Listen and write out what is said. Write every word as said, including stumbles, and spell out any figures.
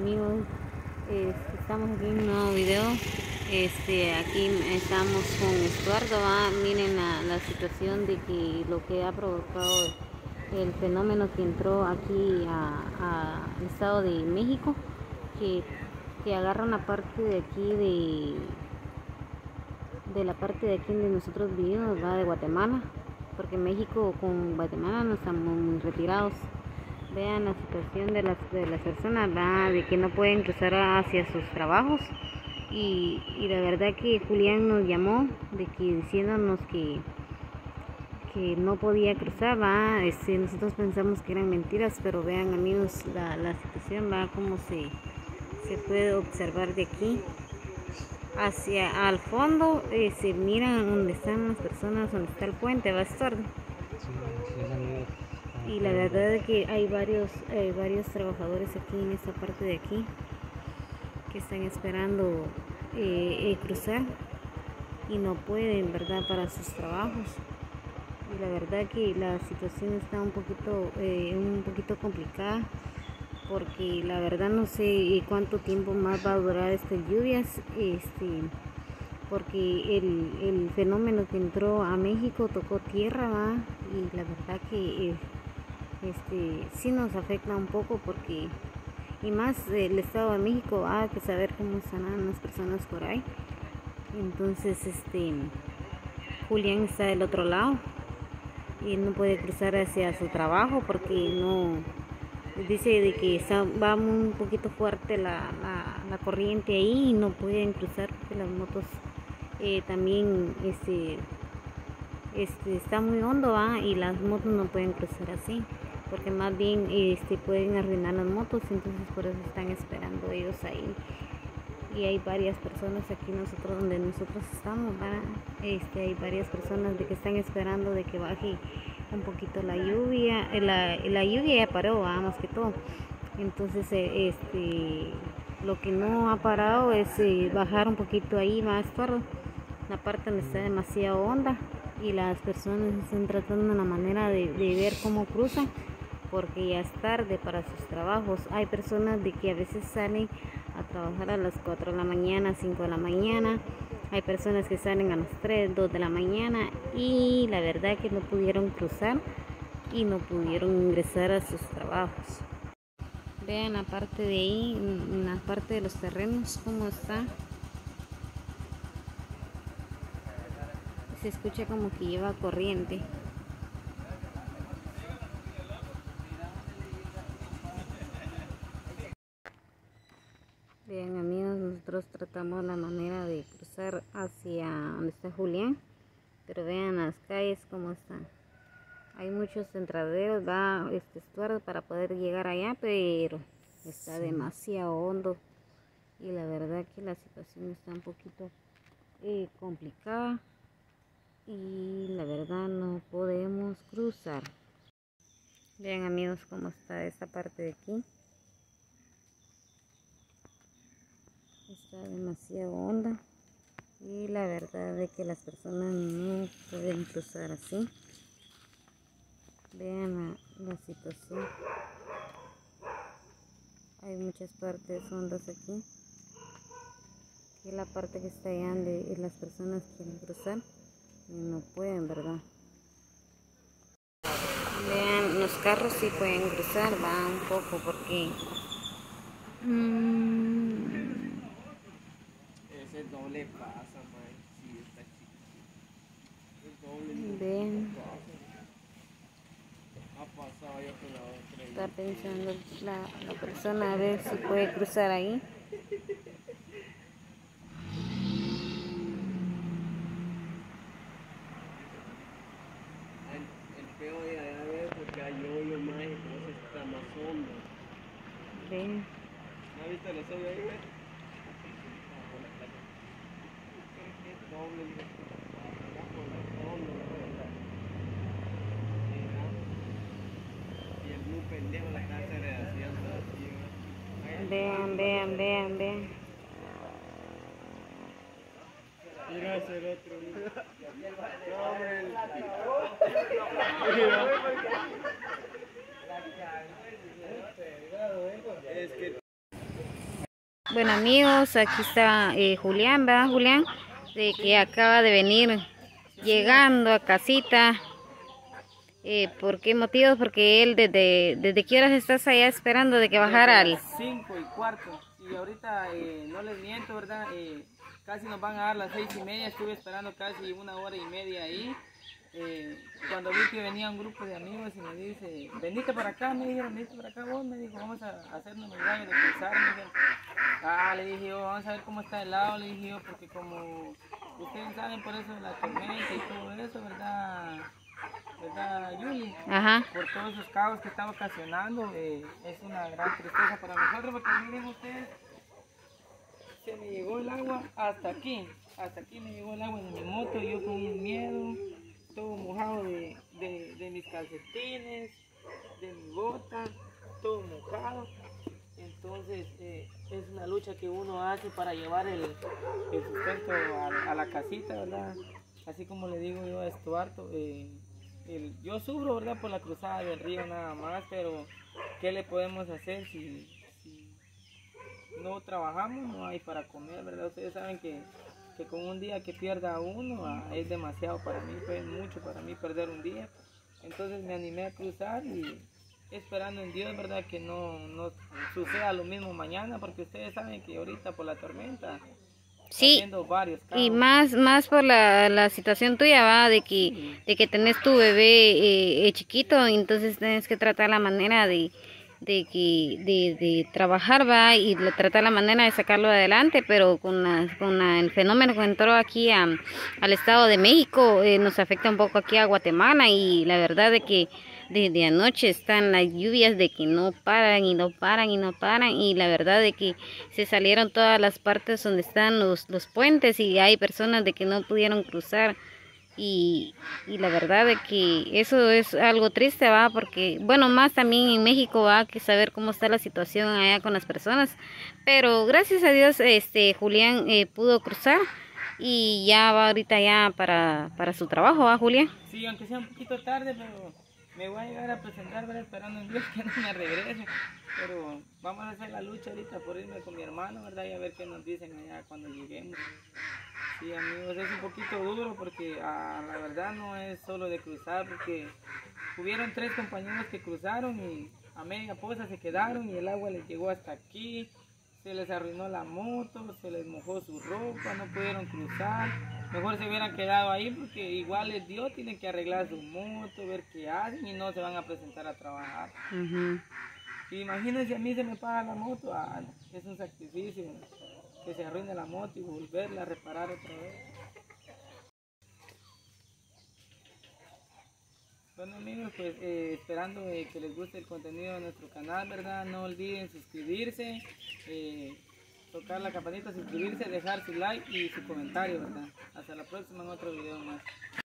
amigos, este, estamos aquí en un nuevo video. Este, aquí estamos con Estuardo. ¿Va? Miren la, la situación de que lo que ha provocado el fenómeno que entró aquí al estado de México, que, que agarra una parte de aquí de, de la parte de aquí donde nosotros vivimos, va, de Guatemala, porque México con Guatemala no estamos muy retirados. Vean la situación de las, de las personas, ¿va? De que no pueden cruzar hacia sus trabajos. Y, y la verdad que Julián nos llamó de que diciéndonos que, que no podía cruzar, ¿va? Este, nosotros pensamos que eran mentiras, pero vean amigos la, la situación, ¿va? Como se, se puede observar de aquí hacia al fondo. Eh, se miran donde están las personas, donde está el puente, va a estar. Y la verdad es que hay varios, eh, varios trabajadores aquí en esta parte de aquí que están esperando eh, eh, cruzar y no pueden, ¿verdad?, para sus trabajos. Y la verdad que la situación está un poquito, eh, un poquito complicada, porque la verdad no sé cuánto tiempo más va a durar estas lluvias, este, porque el, el fenómeno que entró a México tocó tierra, ¿va? Y la verdad que eh, este, sí nos afecta un poco, porque y más el estado de México, hay que saber cómo están las personas por ahí. Entonces este Julián está del otro lado y no puede cruzar hacia su trabajo porque no, dice de que está, va un poquito fuerte la, la, la corriente ahí y no pueden cruzar porque las motos eh, también este, este está muy hondo, ¿va? Y las motos no pueden cruzar así, porque más bien este, pueden arruinar las motos. Entonces por eso están esperando ellos ahí. Y hay varias personas aquí nosotros donde nosotros estamos, ¿va? Este, hay varias personas de que están esperando de que baje un poquito la lluvia. La, la lluvia ya paró, ¿va? Más que todo. Entonces este, lo que no ha parado es eh, bajar un poquito ahí más tarde, la parte donde está demasiado honda, y las personas están tratando la manera de, de ver cómo cruzan, porque ya es tarde para sus trabajos. Hay personas de que a veces salen a trabajar a las cuatro de la mañana, cinco de la mañana. Hay personas que salen a las tres, dos de la mañana, y la verdad que no pudieron cruzar y no pudieron ingresar a sus trabajos. Vean la parte de ahí, en la parte de los terrenos, cómo está. Se escucha como que lleva corriente. Vean amigos, nosotros tratamos la manera de cruzar hacia donde está Julián, pero vean las calles como están. Hay muchos entraderos, va este Estuardo, para poder llegar allá, pero está sí. demasiado hondo, y la verdad que la situación está un poquito eh, complicada, y la verdad no podemos cruzar. Vean amigos cómo está esta parte de aquí. Está demasiado honda, y la verdad es que las personas no pueden cruzar así. Vean la, la situación. Hay muchas partes hondas aquí, y la parte que está allá donde las personas quieren cruzar y no pueden, ¿verdad? Vean, los carros sí pueden cruzar, va un poco, porque mmm, ese doble pasa, man. Sí, está chiquito. El doble. Vean, ha pasado yo con la otra. está pensando la, la persona a ver si puede cruzar ahí. El, el peo de allá ver porque hay hoyo más y como se está más hondo. Vean. ¿No has visto los hoyos ahí, güey? Es doble. Y el blue pendejo la está haciendo así, Vean, vean, vean, vean. mira ese el otro. No, hombre. Es que Bueno amigos, aquí está eh, Julián, ¿verdad Julián? De que acaba de venir llegando a casita. Eh, ¿por qué motivos? Porque él desde, desde qué horas estás allá esperando de que bajara al... cinco y cuarto. Y ahorita eh, no les miento, ¿verdad? Eh, casi nos van a dar las seis y media. Estuve esperando casi una hora y media ahí. Eh, cuando vi que venía un grupo de amigos y me dice, venite para acá, me dijeron, venite para acá vos, me dijo, vamos a hacernos el gallo de cruzar, me dijeron. Ah, le dije yo, vamos a ver cómo está el lado, le dije yo, porque como ustedes saben por eso de la tormenta y todo eso, ¿verdad? ¿Verdad, Yuli? Ajá. Por todos esos caos que está ocasionando, eh, es una gran tristeza para nosotros, porque miren ustedes, se me llegó el agua hasta aquí, hasta aquí me llegó el agua de mi moto, yo con un miedo, todo mojado de, de, de mis calcetines, de mi bota, todo mojado. Entonces eh, es una lucha que uno hace para llevar el, el sustento a, a la casita, ¿verdad? Así como le digo yo a Estuardo, eh, el, yo sufro, ¿verdad? Por la cruzada del río nada más, pero ¿qué le podemos hacer si, si no trabajamos? No hay para comer, ¿verdad? Ustedes saben que, que con un día que pierda uno ah, es demasiado para mí, fue mucho para mí perder un día. Entonces me animé a cruzar y esperando en Dios, ¿verdad? Que no, no suceda lo mismo mañana, porque ustedes saben que ahorita por la tormenta sí, varios y más más por la, la situación tuya, va, de que sí. de que tenés tu bebé eh, eh, chiquito, entonces tienes que tratar la manera de de que de, de trabajar, va, y de tratar la manera de sacarlo adelante, pero con, la, con la, el fenómeno que entró aquí a, al Estado de México eh, nos afecta un poco aquí a Guatemala, y la verdad de que desde anoche están las lluvias de que no paran y no paran y no paran, y la verdad de que se salieron todas las partes donde están los, los puentes, y hay personas de que no pudieron cruzar, y, y la verdad de que eso es algo triste, va, porque bueno, más también en México va que saber cómo está la situación allá con las personas, pero gracias a Dios este Julián eh, pudo cruzar y ya va ahorita ya para, para su trabajo, ¿va Julián? Sí, aunque sea un poquito tarde, pero me voy a llegar a presentar, ¿verdad? Esperando en Dios que no me regrese. Pero vamos a hacer la lucha ahorita por irme con mi hermano, ¿verdad? Y a ver qué nos dicen allá cuando lleguemos. Sí, amigos, es un poquito duro porque ah, la verdad no es solo de cruzar, porque hubieron tres compañeros que cruzaron y a media poza se quedaron y el agua les llegó hasta aquí. Se les arruinó la moto, se les mojó su ropa, no pudieron cruzar. Mejor se hubieran quedado ahí porque igual les dio, tienen que arreglar su moto, ver qué hacen y no se van a presentar a trabajar. Uh-huh. Imagínense, a mí se me paga la moto, ah, es un sacrificio que se arruine la moto y volverla a reparar otra vez. Bueno amigos, pues eh, esperando eh, que les guste el contenido de nuestro canal, ¿verdad? No olviden suscribirse, eh, tocar la campanita, suscribirse, dejar su like y su comentario, ¿verdad? Hasta la próxima en otro video más.